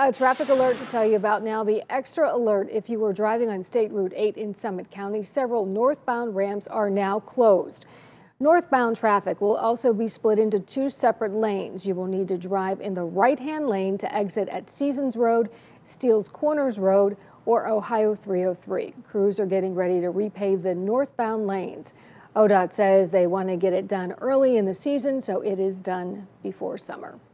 A traffic alert to tell you about now. The extra alert if you were driving on State Route 8 in Summit County. Several northbound ramps are now closed. Northbound traffic will also be split into two separate lanes. You will need to drive in the right-hand lane to exit at Seasons Road, Steels Corners Road, or Ohio 303. Crews are getting ready to repave the northbound lanes. ODOT says they want to get it done early in the season, so it is done before summer.